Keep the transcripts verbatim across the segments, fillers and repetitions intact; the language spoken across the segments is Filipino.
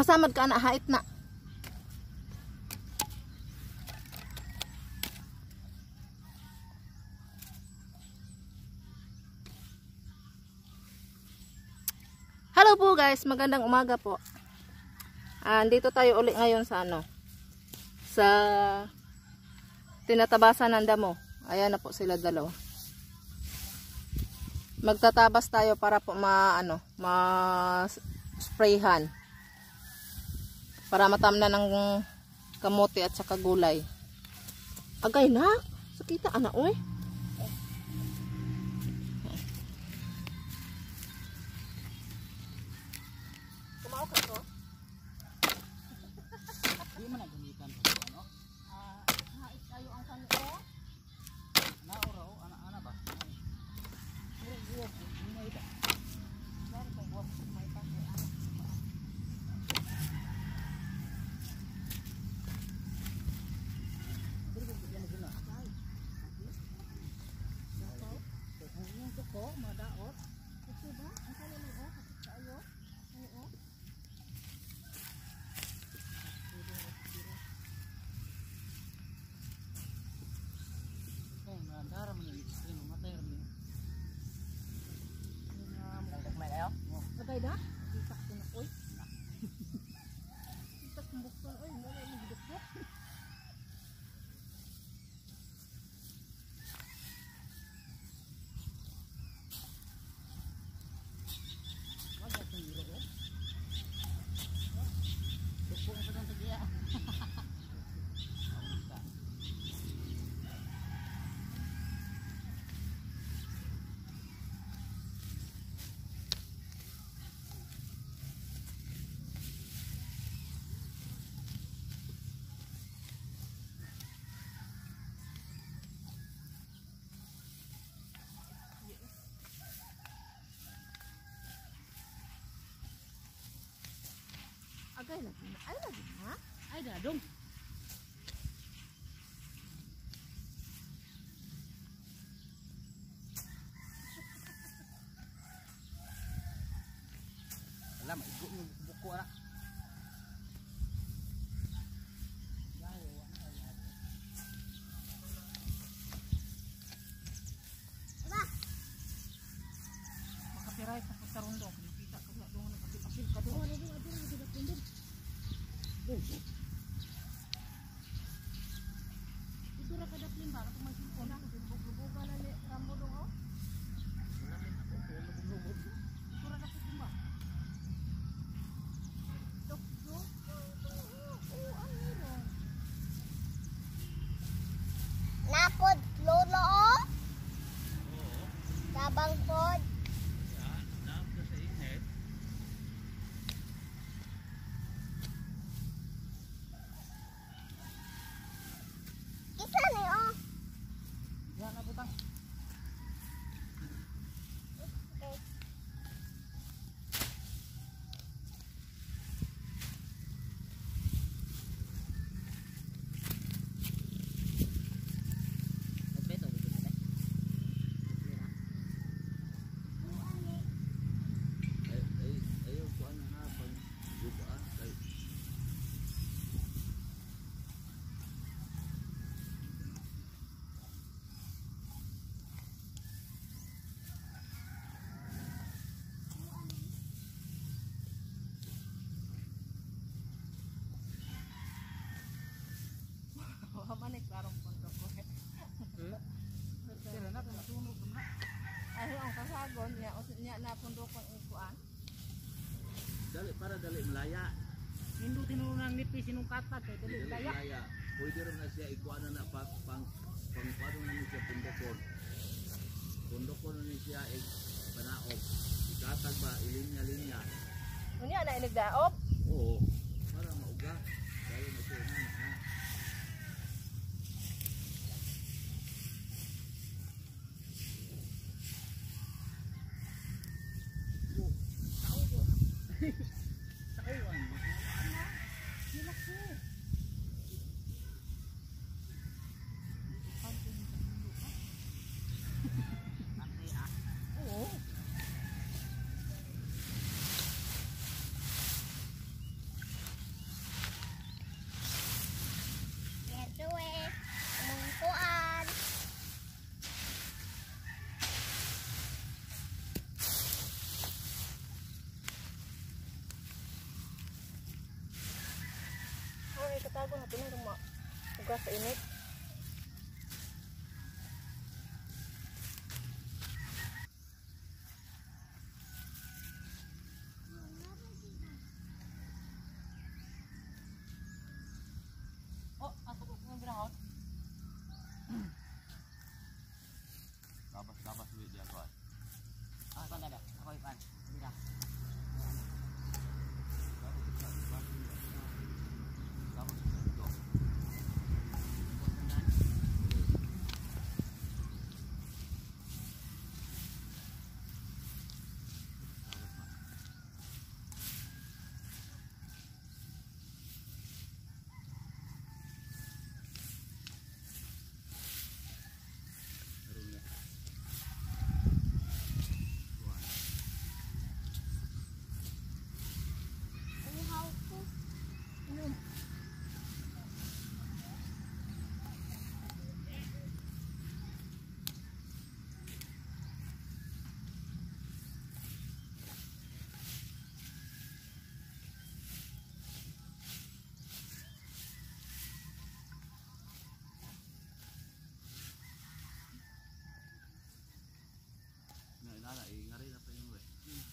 masamad ka na hait na. Hello po guys, magandang umaga po. Ah, dito tayo uli ngayon sa ano? Sa tinatabasan ng damo. Ayan na po sila dalawa. Magtatabas tayo para po ma ano, ma-sprayhan. Para matamna ng kamote at saka gulay. Agay na, sakita ana oy. Kumaw ka to? Di man nagamitan ano? Ah, hait kayo ang kanito. Ana ora ana ana ba? Puro buwag mo ita. Dari kay buwag may pa kay ano. Puro ko diyan gina. Ay. Dapat. Ang ko madaot. Ito ba? Ang kaluluo kayo. Oo. Eh, mandara man ni stream matay rin. Nagmay kayo? Lagay na? Kita ko na oy. Kita ko buksan oy, wala ni gidot. Wag ka tiro ko. Duko ko sa tagiya. Agay lagi na. Ay lagi na. Ay dadong. Wala maigo yung buko na. Makapiray sa putarong doon. Kita ka na doon. Nakapipapil ka doon. Ito ra kada plimba kung may sipon na bubuga na ni rambo do oh. Wala min ako ko lubog. Ito ra kada plimba. Dok dok. Oh, ano ro? Napod lolo oh. Tabang pod. Isa ni oh. Yan na butang. Okay. Beto dito na. Ay ay ayo ko ano ha pag buka ay Manik larong pondok ko. sira na masunog na. Ay ang kasagon niya usod niya na pondok ko ang kuan. Dali para dali malaya. Hindu tinurunang nipis sinong katat kay dili Dali daya. malaya. Pwede rin na siya ikuana na pang pang pang paano na niya pundokon. Pundokon na niya siya ik panaog. Ikatag ba ilinya-linya. Unya na inigdaop. Oo. Para mauga. Dali na siya na. Ha? Taiwan. Hilaki. Oo. Katago natin na luma. Ugas sa init. Oh, ato ko ng ground. Labas-labas duit dia kuat. Ah, kan ada. Ako ipan. Mira. Nana, ingari na pa yung we.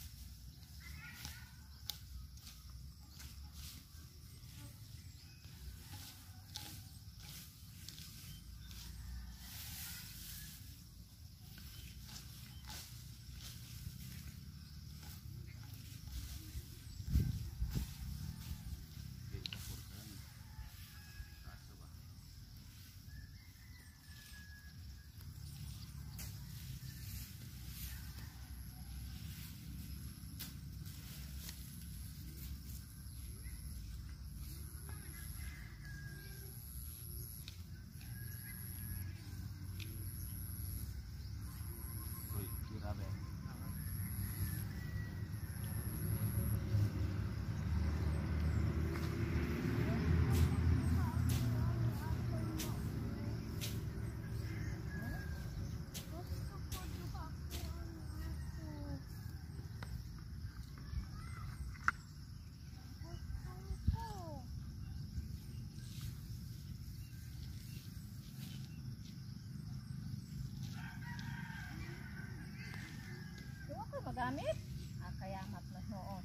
Uy, grabe. Huwag ka magamit. Ah, kaya matlas noon.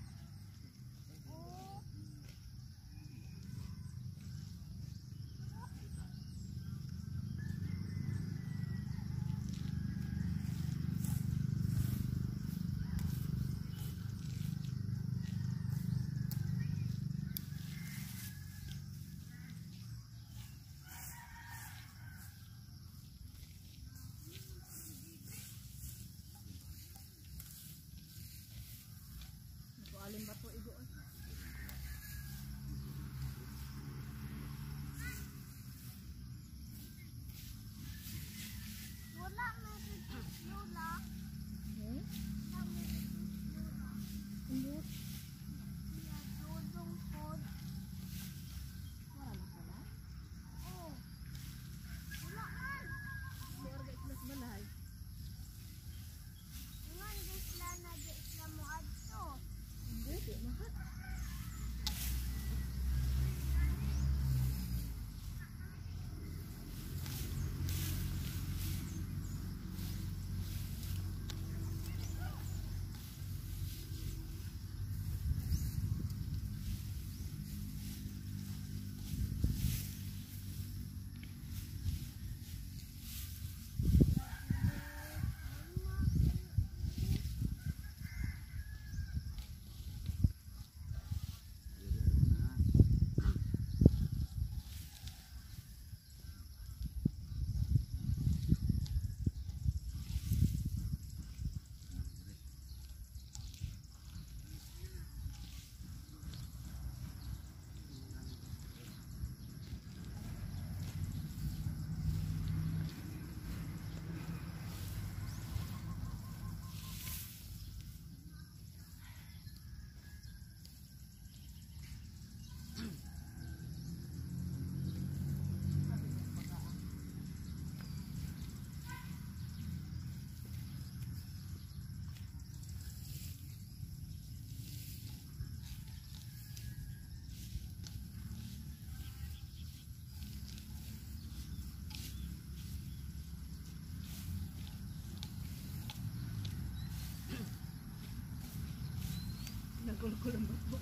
Nagkulkul ang bato.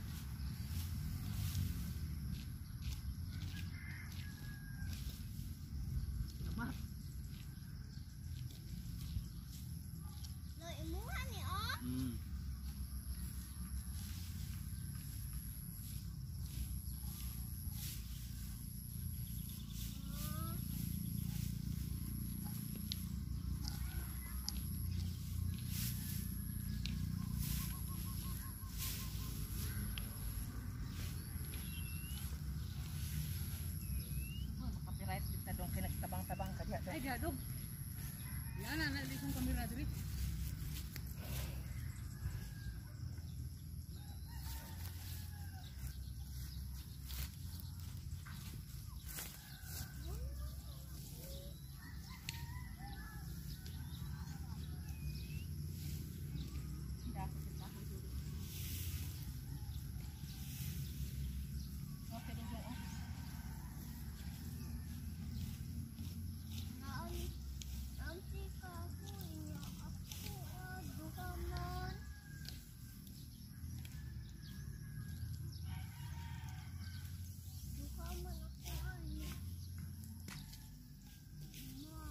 Tama. Lo imuha ni oh. Hmm. Copyright kita dong kena tabang-tabang ka diha. Ay gadog. Yan na na disong kamera diri. Naon ang sika ko niya ako ah, duha man. Duha man ako ani. Ma,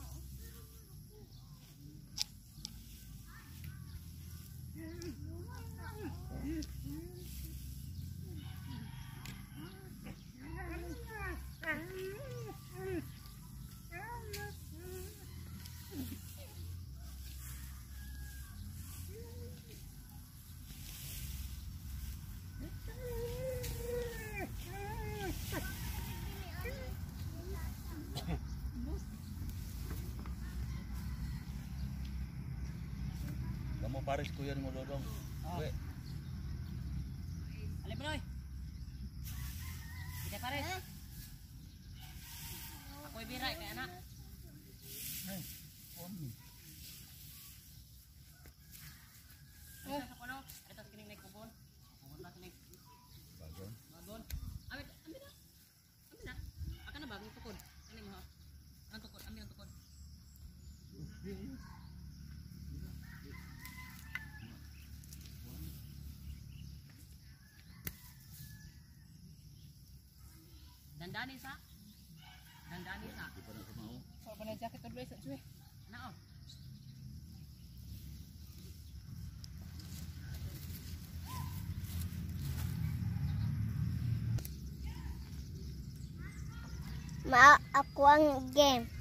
Kamu pares kuya mo dodong. We. Ali Benoy. Kita pares. Ako ibiray kay anak. Ay, kuan. Ano sa kono? Ito sa kining kubon. Kubon na kining Bagon. bagon. Amit, amit na. Amit na. Aka na bagong tukod. Kani mo ha. Ang tukod, amin ang tukod. Dandani sa. Dandani sa. Di pa na kumao. So pa na jacket to sa juwe. Nao. Ma ako ang game.